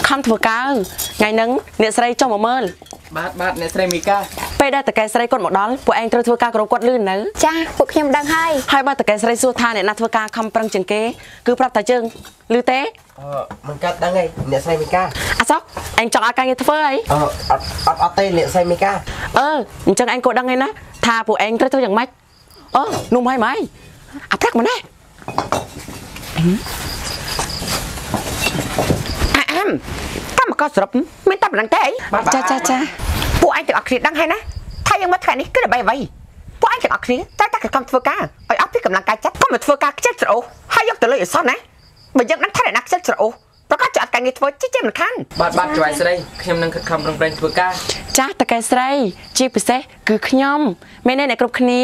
คำถั่วกาไงนังเนี่ยใส่จอมเมินบาทเนี่ยใส่มีก้าไปได้แต่แกใส่กดหมดดอลพวกเองเจอถั่วกากรกดลื่นนะจ้าพวกยังดังให้บ้านแต่แกใส่สู้ทานเนี่ยนักถั่วกาคำปรังจังเก้คือปรับแต่จึงลือเต้มันกัดดังไงเนี่ยใส่มีก้าซอกเองจังอาการยังเฟ้ยอัดเต้เนี่ยใส่มีก้าจังเองกดดังไงนะทาพวกเองเจออย่างไม่นุ่มให้ไหมพักมาแน่ถ้ามันก็สรุปไม่ตับหลังเต้จ้าพวกไอ้จะอักเสบดังให้นะถ้ายังมาแค่นี้ก็ได้ใบไว้พวกไอ้จะอักเสบแต่ถ้าเกิดคำเฟื่อกาไอ้อัพที่กำลังกายจัดก็มาเฟื่อกาเจ็ดโอ้ให้ยกตัวเลยซ้อนนะมันยังนั่งท่าไหนนักเจ็ดโอ้เพราะก็จะอัดการเงินเฟื่อเจ๊มันคันบาทจะไว้สิขยำนั่งคำเปล่งเฟื่อกาจ้าแต่แกสิจีบเซ่คือขยำไม่แน่ในกรุ๊ปนี้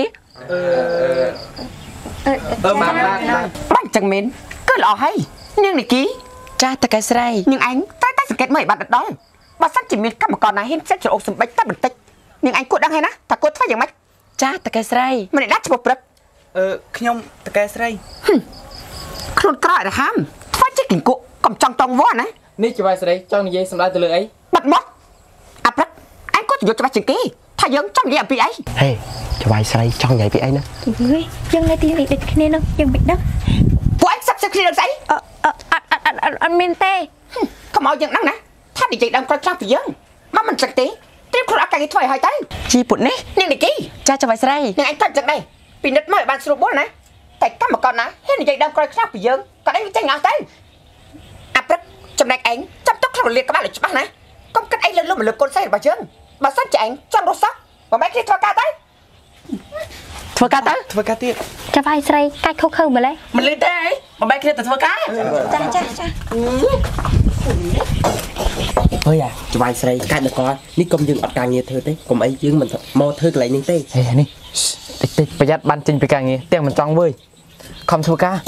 บ้านจังเมนก็หล่อให้nhưng này ký cha ta cái say nhưng anh ta sự kết mời bạn đó bà sắp chỉ miết các mà còn này hết sẽ trở ổ sầm bách ta bình tĩnh nhưng anh cốt đang hay ná ta cốt phảiយ៉ាងម៉េចcha ta cái say mà này đắt chụp bật ខ្ញុំta cái say ខ្លួនក្រោយរហាមធ្វើជិះគក់កុំចង់តង់វ៉ាណានេះច្បាស់ស្រីចង់និយាយសម្ដៅទៅលើអីបាត់មកអាព្រឹកអញក៏យកច្បាស់ជាងគេថាយើងចង់និយាយអំពីអីហេច្បាស់ស្រីចង់និយាយពីអីណាយើងនៅទីនេះដូចគ្នានឹងយើងមិនដឹងពួកអញសាប់គ្នានឹងស្អីអត់មានទេកុំឲ្យយើងដឹងណាថានិយាយដើមក្រោយខ្លះពីយើងមកមិនសឹកទេត្រៀមខ្លួនអត់ការងារធ្វើឲ្យហើយទៅជីពុតនេះនាងនិកីចាច្បាស់ស្រីនាងអញទៅចឹងដែរពីនិតមកឲ្យបានស្រួលបួលណាតែកម្មករណាហ៊ាននិយាយដើមក្រោយខ្លះពីយើងក៏ដេញចេញអស់ទៅអាព្រឹកចំណែកឯងចាប់ទុកក្នុងលាក្បាលឲ្យច្បាស់ណាកុំគិតអីលើលំលើកូនស្រីរបស់យើងបើសិនជាឯងចង់រស់សោះបើមិនគេធ្វើការទៅធ្វើការទៀតចាំឲ្យស្រីកាច់ខុសម្លេះមិនលឺទេអីមិនបែកគ្នាទៅធ្វើការចាអើយច្បាស់ស្រីកាច់នគរនេះកុំយើងអត់ការងារធ្វើទេកុំអីយើងមិនមកធ្វើកន្លែងនេះទេហេនេះតិចប្រយ័ត្នបានចេញពីការងារទាំងមិនចង់វើយខំធ្វើការ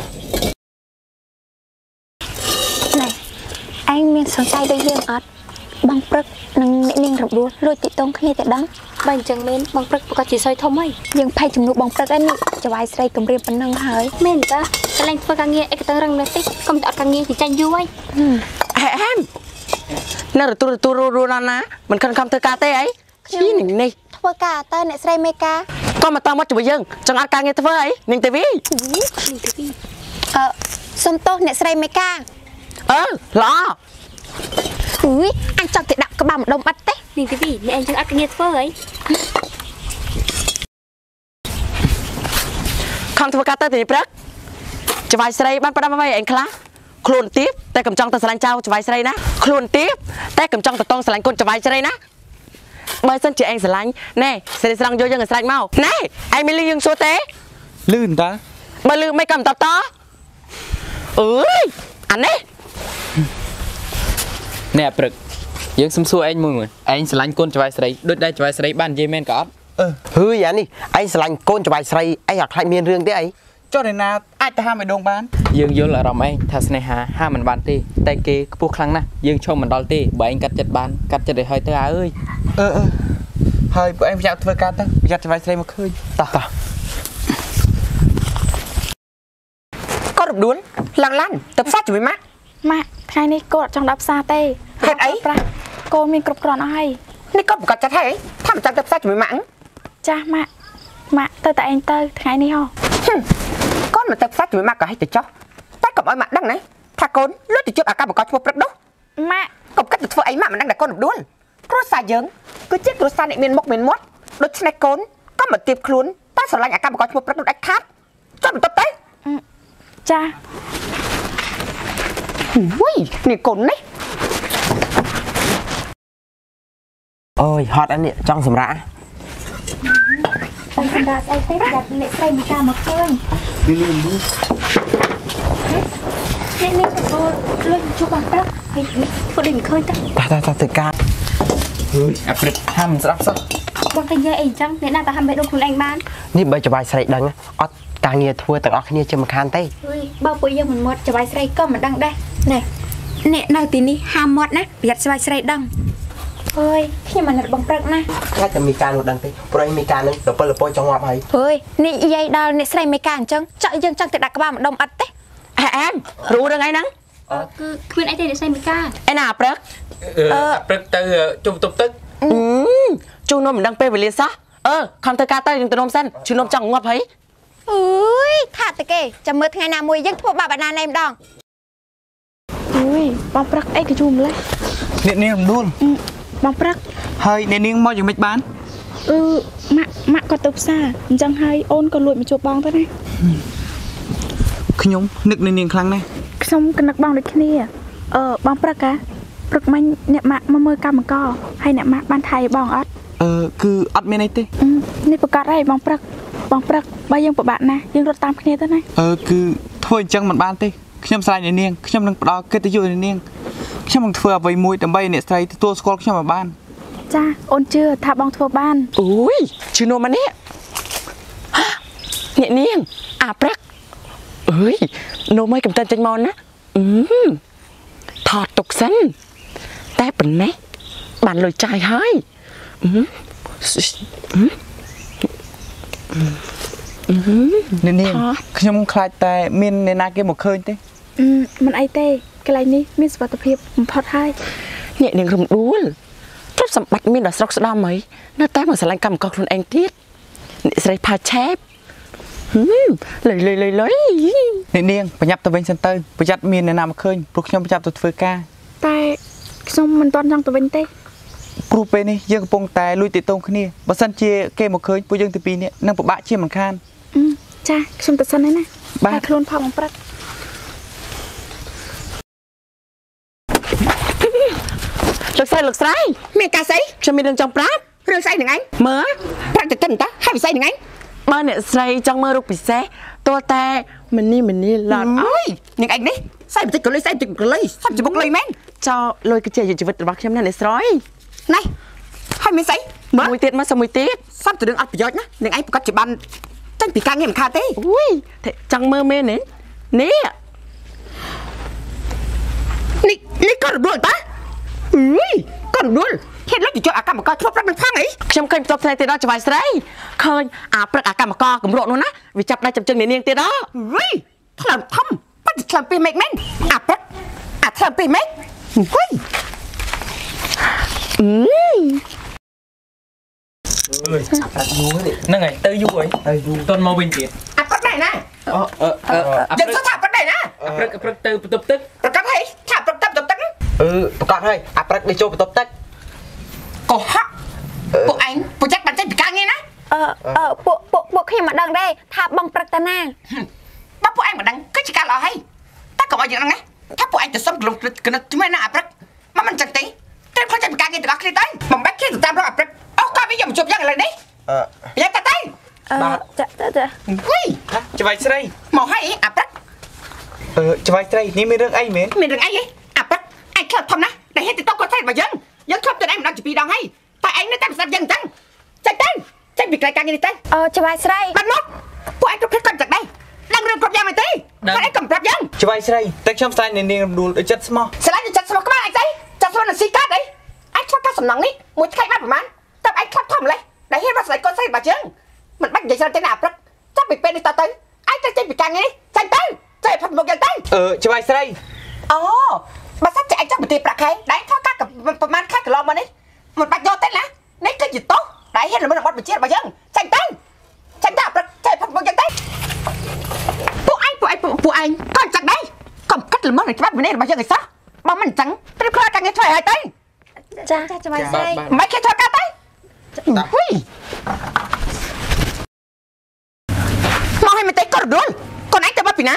ណែឯងមានសង្ស័យដូចយើងអត់បងព្រឹកនិងអ្នកនាងរបួសលួចទីតងគ្នាតែដឹងបើអញ្ចឹងមែនបងព្រឹកប្រកាសជាសយធំហើយយើងភ័យជំនួសបងព្រឹកឯនេះចវាយស្រីគម្រាមប៉ុណ្ណឹងហើយមែនតាកន្លែងធ្វើការងារអីក៏ទៅរឹងនេះទេកុំទៅអត់ការងារចាញ់យូរហើយហេនៅរទូរណាមិនខំធ្វើការទេអីខ្ញុំនេះធ្វើការទៅអ្នកស្រីមេកាក៏មកតាមមកជាមួយយើងចង់អត់ការងារធ្វើអីនាងទេវីសុំទោសអ្នកស្រីមេកាល្អអញចង់ទៅដាក់ក្បាលម្ដុំអត់ទេនាងទេវីអ្នកឯងចង់អត់ការងារធ្វើអីខំធ្វើការទៅទីព្រឹកចវាយស្រីបានផ្ដាំអ្វីឯងខ្លះខ្លួនទៀបតែកំចង់ទៅស្រឡាញ់ចៅចវាយស្រីណាខ្លួនទៀបតែកំចង់ទៅតងស្រឡាញ់កូនចវាយស្រីណាបើសិនជាឯងស្រឡាញ់ណែស្រីស្រង់យកយើងឲ្យស្រេចមកណែឯងមានលឺយើងសួរទេលឺតាបើលឺមិនកំតតអើយអានេះណែព្រឹកយើងសុំសួរឯងមួយឯងស្រឡាញ់កូនចវាយស្រីដូចដែរចវាយស្រីបាននិយាយមែនក៏អត់ហឺយ៉ានេះឯងស្រឡាញ់កូនចវាយស្រីឯងអត់ខ្លាចមានរឿងទេអីចុះណាអាចទៅហាមឲ្យដងបានយើងយល់អារម្មណ៍ឯងថាស្នេហាហាមមិនបានទេតែគេខ្ពស់ខ្លាំងណាស់យើងឈប់មិនដល់ទេបើឯងកាត់ចិត្តបានកាត់ចិត្តឲ្យហើយទៅអើយហើយពួកឯងប្រយ័ត្នធ្វើការទៅប្រយ័ត្នចវាយស្រីមកឃើញតោះក៏រំដួលឡាន់ទៅផ្សារជាមួយម៉ាក់ថ្ងៃនេះកូនអត់ចង់ដល់ផ្សារទេហេតុអីប្រាស់កូនមានគ្រប់គ្រាន់អស់ហើយនេះកូនប្រកាសចិត្តហើយថាមិនចាំទៅផ្សារជាមួយម៉ាក់ចាស់ម៉ាក់ទៅតែឯងទៅថ្ងៃនេះហ៎កូនមកទៅផ្សារជាមួយម៉ាក់ក៏ឲ្យទៅចោះតែកុំឲ្យម៉ាក់ដឹងណាថាកូនលុយទៅជួបអាការបកឈ្មោះព្រឹកនោះម៉ាក់កុំគិតទៅធ្វើអីម៉ាក់មិនដឹងតែកូនរំដួលគ្រួសារយើងគឺជាគ្រួសារអ្នកមានមុខមានមាត់ដូច្នេះកូនក៏មកទៀបខ្លួនតែស្រឡាញ់អាការបកឈ្មោះព្រឹកនោះដាច់ខាតចុះបន្ទប់ទៅចានេះកូននេះអូយហត់អានេះចង់សម្រាកសម្រាប់ស្អីទេដាក់អ្នកស្រីមីកាមកឃើញនេះទៅលុយជួបបងប្រាក់ហើយពួកនេះមិនឃើញទេទៅការអាព្រឹកហាមស្ដាប់សោះបងទៅនិយាយអីចឹងអ្នកណាទៅហាមបេះដូងខ្លួនឯងបាននេះបើចវាយស្រីដឹងអត់ការងារធ្វើទាំងអស់គ្នាជាមិនខានទេបើពួកយើងមិនមាត់ចវាយស្រីក៏មិនដឹងដែរណែអ្នកនៅទីនេះហាមមាត់ណាប្រយ័ត្នចវាយស្រីដឹងអើយខ្ញុំមិនបងព្រឹកណាខ្លាចតែមីការនោះដឹងទេព្រោះមីការនឹងទៅពលចង់ងាប់ហើយអើយនេះយាយដល់អ្នកស្រីមីការអញ្ចឹងចង់យើងចង់ទៅដាក់ក្បាលម្ដុំអត់ទេអែមรู้រឿងអីហ្នឹងคือคืนไอ้เด็กใส่มิก้าไอ้หน้าปรึกព្រឹកទៅជុំតុបទឹកจูนมดังเปไปเรียนซะคำเตอร์กาเตอร์ยังตัวนมสั้นชูนมจังงวบเฮ้ยอุ้ยขาดตะเกจะมือไงนามวยยังทั่วบาบานาในดองอุ้ยบางปรักไอ้กระจุมเลยអ្នកនាងរំដួលบางปรักហើយអ្នកនាងមកយ៉ាងម៉េចបានម៉ាក់ក៏ទៅផ្សារអញ្ចឹងហើយអូនក៏លួចមកជួបបងទៅណាខ្ញុំនឹកអ្នកនាងខ្លាំងណាស់ខ្ញុំក៏នឹកបងដូចគ្នាបងព្រឹកព្រឹកមិញអ្នកម៉ាក់មកមើលកម្មករហើយអ្នកម៉ាក់បានថៃបងអត់គឺអត់មានអីទេនេះប្រកាសហើយបងព្រឹកបើយើងពិបាកណាស់យើងរត់តាមគ្នាទៅណាគឺធ្វើអញ្ចឹងមិនបានទេខ្ញុំស្រឡាញ់អ្នកនាងខ្ញុំនឹងផ្ដល់កិត្តិយសអ្នកនាងខ្ញុំនឹងធ្វើអ្វីមួយដើម្បីអ្នកស្រីទទួលស្គាល់ខ្ញុំឲ្យបានចាអូនជឿថាបងធ្វើបានอุ้ยชูนมมันเนี่ยเนี่ยเนียงปรึกเอ้ยโนไม่กำตันจังมอนนะถอดตกสั้นแต่เป็นไหมบันเลยใจให้អ្នកនាងខ្ញុំខ្លាចតែមានអ្នកណាគេមកឃើញទេមិនអីទេកន្លែងនេះមានសុវត្ថិភាពបំផុតហើយเนี่ยเนียงรำดួលទ្រព្យសម្បត្តិមានដល់ស្រុកស្ដាំហីនៅតែមកស្រឡាញ់កម្មករខ្លួនឯងទៀតអ្នកស្រីផាឆេបលុយអ្នកនាងប្រញាប់ទៅវិញសិនទៅប្រយ័ត្នមានអ្នកណាមកឃើញព្រោះខ្ញុំប្រញាប់ទៅធ្វើការតែខ្ញុំមិនទាន់ចង់ទៅវិញទេព្រោះពេលនេះយើងកំពុងតែលួចទាក់ទងគ្នាបើសិនជាគេមកឃើញពួកយើងទីពីរនេះនឹងពិបាកជាមិនខានចាខ្ញុំទៅសិនហើយណាបាទតែខ្លួនផងបងព្រឹកលោកស្រីមានការស្អីខ្ញុំមានរឿងចង់ប្រាប់រឿងស្អីនឹងឯងមើលប្រាប់ទៅតិនតាហើយស្អីនឹងឯងបើអ្នកស្រីចង់មើលរូបពិសេសតើតែមនីឡតអើយនឹងឯងនេះស្អីបន្តិចក៏លុយស្អីបន្តិចក៏លុយសាប់ច្បុកលុយមែនចោលុយគឺជាជីវិតរបស់ខ្ញុំណាអ្នកស្រីណែហើយមានស្អីមើលមួយទៀតមកសុំមួយទៀតសាប់ទៅរឿងអត់ប្រយោជន៍ណានឹងឯងប្រកាសជាបានចេញពីការងារមិនខាតទេអូយចង់មើលមែននេះនេះក៏រំដួលតាក៏រំដួលហេតុលុយទៅអាកម្មករធ្លាប់ប្រាប់នឹងផងអីខ្ញុំឃើញបន្ទាប់ផ្សេងទៀតដល់ចវាយស្រីឃើញព្រឹកអាកម្មករកម្រក់នោះណាវាចាប់ដៃចំជើងនាងទៀតថ្លើមធំប៉ិតថ្លើម2ម៉ែត្រមែនព្រឹកថ្លើម2ម៉ែត្រហ្នឹងហើយទៅយូរហើយតន់មកវិញទៀតព្រឹកដែរណាយើងថាព្រឹកដែរណាព្រឹកទៅបន្ទប់ទឹកប្រកាសហើយថាព្រឹកទៅបន្ទប់ទឹកប្រកាសហើយព្រឹកđiចូលបន្ទប់ទឹកកុហកពួកឯងប្រយ័ត្នបានចេញពីការងារណាពួកខ្ញុំមិនដឹងទេថាបងព្រឹកតាណាបើពួកឯងមិនដឹងគឺជាការល្អហើយតែកុំឲ្យយើងដឹងណាថាពួកឯងទៅសុំកណិតជាមួយណាព្រឹកមកមិនចឹងទេតែខ្លាចចេញពីការងារទាំងអស់គ្នាទៅមិនបាច់គ្នាទៅតាមរកព្រឹកអូក៏វាយកមកជួបយ៉ាងឥឡូវនេះប្រយ័ត្នទៅចាចវាយស្រីមកឲ្យព្រឹកចវាយស្រីនេះមានរឿងអីមែនមានរឿងអីព្រឹកឯងខ្លាចធំណាដែលហេតុទៅគាត់ថៃរបស់យើងធ្លាប់ទៅឯងមិនដឹងពី2ដងហើយតែឯងនៅតែមិនស្ដាប់យើងអញ្ចឹងចេញពីការងារនេះទៅចវាយស្រីបាត់មកពួកឯងគ្រប់ចឹងដែរដឹងរឿងគ្រប់យ៉ាងមែនទេតែឯងកុំប្រាប់យើងចវាយស្រីតែខ្ញុំស្លាញ់អ្នកនាងរំដួលដូចចិត្តស្មោះស្លាញ់ចិត្តស្មោះក្បាលឯងស្អីចិត្តស្មោះនឹងស៊ីកាត់អីឯងឆ្លប់កាត់សំណងនេះមួយថ្ងៃបានប្រហែលតើឯងខ្លាប់ធំម្លេះដែលហ៊ានមកស្ដីកូនស្រីរបស់យើងមិនបាច់និយាយច្រើនទេណាព្រឹកចាប់ពីពេលនេះតទៅឯងទៅចេញពីការងារនេះចេញទៅចេញផុតមុខយើងទៅចវាយស្រីអូបើសិនជាឯងចង់ប្រទាបប្រាក់ខែដែលធ្វើការប្រហែលខែកន្លងមកនេះមិនបាច់យកទេណានេះគឺជាទោសដែលហ៊ានល្មើសបទបញ្ជារបស់យើងចេញទៅព្រឹកចេញផុតមុខយើងទៅពួកឯងក៏ចឹងដែរកុំកាត់ល្មើសនឹងច្បាប់វិន័យរបស់យើងឲ្យសោះបើមិនអញ្ចឹងត្រូវខ្លាចការងារធ្វើឲ្យហើយទៅចាចវាយស្រីមិនគេធ្វើការទៅហ៊ុយមកឲ្យមិនទេក៏រដួលកូនឯងទៅមកពីណា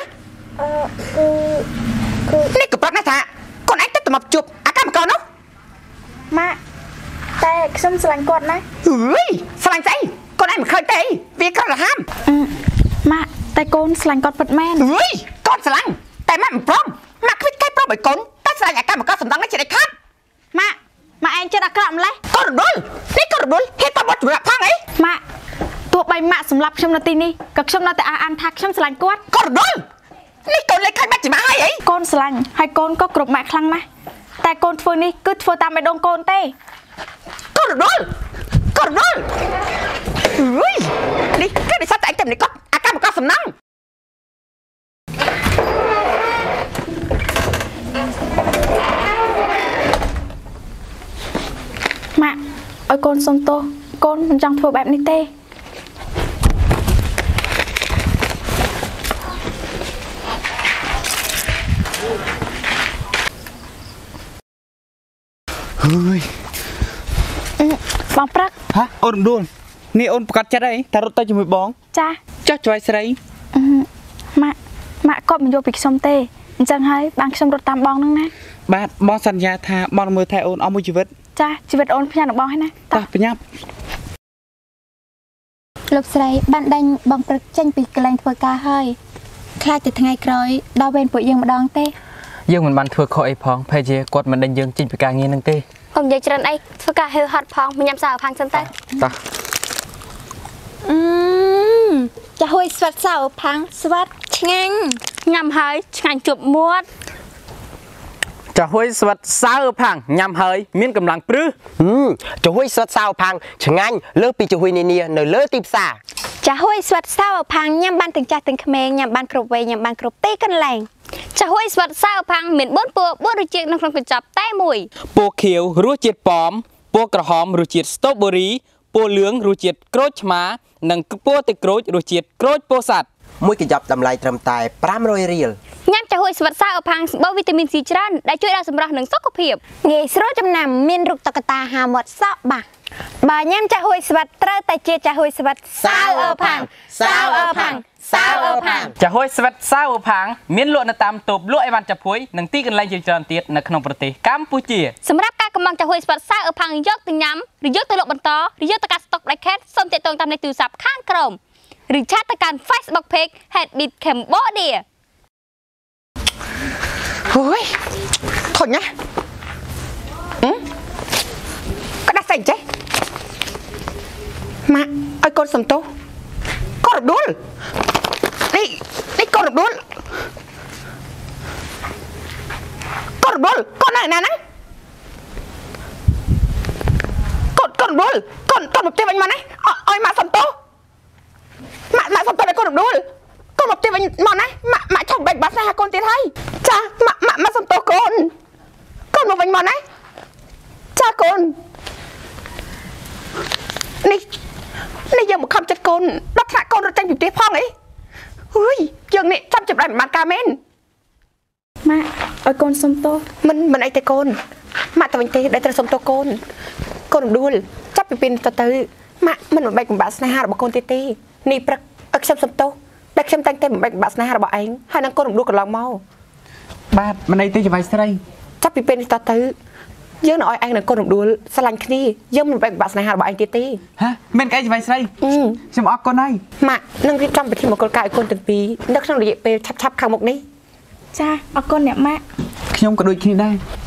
នេះក៏ប្រាប់ណាថាកូនឯងទៅមកជួបអាកម្មករនោះម៉ាក់តែខ្ញុំស្រឡាញ់គាត់ណាស្រឡាញ់ស្អីកូនឯងមិនឃើញទេវាក្ររហាមម៉ាក់តែកូនស្រឡាញ់គាត់ពិតមែនកូនស្រឡាញ់តែម៉ាក់មិនព្រមម៉ាក់គ្មានគេព្រមឲ្យកូនតែស្រឡាញ់អាកម្មករសំដងនេះជាដាច់ខាតម៉ាក់ឯងចិត្តអាក្រក់ម្លេះក៏រដួលនេះក៏រដួលហេតុតែមកជួយផងអីម៉ាក់ទោះបីម៉ាក់សម្លាប់ខ្ញុំនៅទីនេះក៏ខ្ញុំនៅតែអានថាខ្ញុំស្រឡាញ់គាត់ក៏រដួលនេះកូនលេខឃើញបាច់ជាម៉ាក់ហើយអីកូនស្រឡាញ់ហើយកូនក៏គ្រប់ម៉ាក់ខ្លាំងណាស់តែកូនធ្វើនេះគឺធ្វើតាមបេះដូងកូនទេក៏រដួលនេះគឺនិស្សិតតែឯងតែនេះគាត់អាកម្មករសំណងចឲ្យកូនសុំទោសកូនមិនចង់ធ្វើបែបនេះទេហើយបងព្រឹកហ៎អូនរំដួលនេះអូនប្រកាសចិត្តអីតែរត់ទៅជាមួយបងចាចុះច្បាយស្រីម៉ាក់គាត់មិនយកពីខ្ញុំទេអញ្ចឹងហើយបានខ្ញុំរត់តាមបងហ្នឹងណាបាទបងសន្យាថាបងមើលថែអូនអស់មួយជីវិតចាជីវិតអូនផ្ញើដល់បងហើយណាតោះប្រញាប់លោកស្រីបានដេញបងព្រឹកចេញពីកន្លែងធ្វើការហើយខ្លាចតែថ្ងៃក្រោយដល់វេនពួកយើងម្ដងទេយើងមិនបានធ្វើខុសអីផងភ័យជាគាត់មិនដេញយើងចេញពីការងារហ្នឹងទេកុំនិយាយច្រើនអីធ្វើការហឺហត់ផងញ៉ាំសាវផាំងសិនទៅតោះចាហួយស្វាត់សាវផាំងស្វាត់ឆ្ងាញ់ញ៉ាំហើយឆ្ងាញ់ជាប់មាត់ចាហួយស្វិតសៅផាំងញ៉ាំហើយមានកម្លាំងព្រឹសចាហួយស្វិតសៅផាំងឆ្ងាញ់លើពីចាហួយនានានៅលើទីផ្សារចាហួយស្វិតសៅផាំងញ៉ាំបានទាំងចាស់ទាំងក្មេងញ៉ាំបានគ្រប់វ័យញ៉ាំបានគ្រប់ទីកន្លែងចាហួយស្វិតសៅផាំងមាន4ពណ៌4រសជាតិនៅក្នុងកញ្ចប់តែមួយពណ៌ខៀវរសជាតិប៉ោមពណ៌ក្រហមរសជាតិស្ទ្រូប៊ឺរីពណ៌លឿងរសជាតិក្រូចឆ្មានិងពណ៌ទឹកក្រូចរសជាតិក្រូចពោធិ៍សាត់មួយកញ្ចប់តម្លៃត្រឹមតែ500រៀលញ៉ាំចាហួយស្វិតសៅផាំងសម្បូរវីតាមីន C ច្រើនដែលជួយដល់សម្រស់និងសុខភាពងាយស្រួលចំណាំមានរូបតុក្កតាហាមាត់សក់បាក់បើញ៉ាំចាហួយស្វិតត្រូវតែជាចាហួយស្វិតសៅផាំងសៅផាំងសៅផាំងចាហួយស្វិតសៅផាំងមានលក់នៅតាមតូបលក់អីវ៉ាន់ចាប់ហួយនិងទីកន្លែងជាច្រើនទៀតនៅក្នុងប្រទេសកម្ពុជាសម្រាប់ការកម្មង់ចាហួយស្វិតសៅផាំងយកទៅញ៉ាំឬយកទៅលក់បន្តឬយកទៅការស្តុកដាច់ខេតសូមទាក់ទងតាមលេខទូរស័ព្ទខាងក្រោមឬឆាតទៅកាន់ Facebook Page Headbeat Cambodia អូយធុញណាក្តាស់ស្អីចេះម៉ាក់ឲ្យកូនសំទោសកូនរដួលនេះកូនរដួលកូនរដួលកូនណាហ្នឹងកូនរដួលកូនមកទីវិញមកណាឲ្យម៉ាក់សំទោសម៉ាក់សំទោសឲ្យកូនរដួលកូនមកទីវិញមកណាម៉ាក់ឆុងបែកបាត់ស្នេហាកូនទៀតហើយចាម៉ាក់សំទោសកូនមកវិញមកណាចាកូននេះយើងមកខំចិត្តកូនដល់ថ្នាក់កូនរត់ចេញពីផ្ទះផងអីអើយយើងនេះចាំចាប់បានការមែនម៉ាក់ឲ្យកូនសុំទោសមិនអីទេកូនម៉ាក់ទៅវិញទេដែលត្រូវសុំទោសកូនរំដួលចាប់ពីពេលទៅម៉ាក់មិនបំបែកបំបាក់ស្នេហារបស់កូនទៀតទេនេះព្រឹកឲ្យខ្ញុំសុំទោសដែលខ្ញុំតែងតែបំបែកបំបាក់ស្នេហារបស់ឯងហើយនឹងកូនរំដួលកន្លងមកបាទមិនអីទេច្បាយស្រីចាប់ពីពេលនេះទៅយើងនឹងឲ្យឯងនឹងកូនរំដួលស្រឡាញ់គ្នាយើងមិនបែកបំបាក់ស្នេហារបស់ឯងទៀតទេហ៎មានកែច្បាយស្រីខ្ញុំអរគុណហើយម៉ាក់នឹងរៀបចំពិធីមង្គលការឲ្យកូនទាំងពីរនៅក្នុងរយៈពេលឆាប់ខាងមុខនេះចាអរគុណអ្នកម៉ាក់ខ្ញុំក៏ដូចគ្នាដែរ